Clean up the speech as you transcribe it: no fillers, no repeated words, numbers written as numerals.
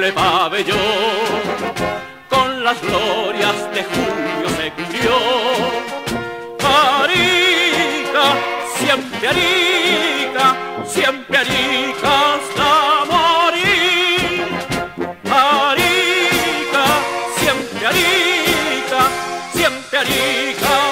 de pabellón, con las glorias de junio se cubrió. Arica, siempre Arica hasta morir. Arica, siempre Arica